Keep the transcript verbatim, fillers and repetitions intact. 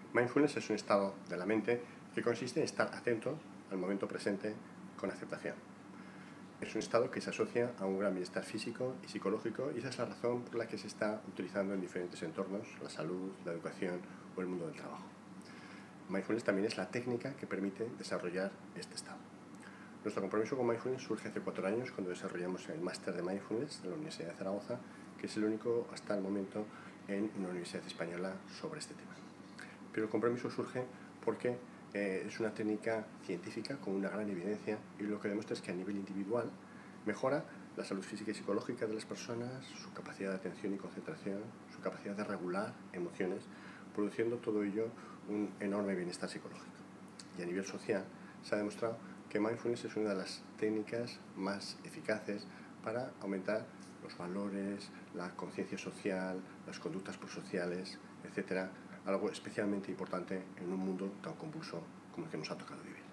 Mindfulness es un estado de la mente que consiste en estar atento al momento presente con aceptación. Es un estado que se asocia a un gran bienestar físico y psicológico, y esa es la razón por la que se está utilizando en diferentes entornos: la salud, la educación o el mundo del trabajo. Mindfulness también es la técnica que permite desarrollar este estado. Nuestro compromiso con Mindfulness surge hace cuatro años cuando desarrollamos el máster de Mindfulness de la Universidad de Zaragoza, que es el único hasta el momento en una universidad española sobre este tema. Pero el compromiso surge porque eh, es una técnica científica con una gran evidencia, y lo que demuestra es que a nivel individual mejora la salud física y psicológica de las personas, su capacidad de atención y concentración, su capacidad de regular emociones, produciendo todo ello un enorme bienestar psicológico. Y a nivel social se ha demostrado que Mindfulness es una de las técnicas más eficaces para aumentar los valores, la conciencia social, las conductas prosociales, etcétera, algo especialmente importante en un mundo tan convulso como el que nos ha tocado vivir.